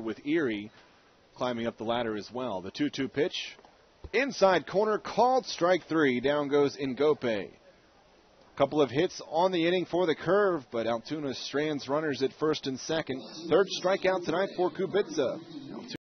with Erie climbing up the ladder as well. The 2-2 pitch. Inside corner, called strike 3. Down goes Ngoepe. Couple of hits on the inning for the Curve, but Altoona strands runners at first and second. Third strikeout tonight for Kubitza.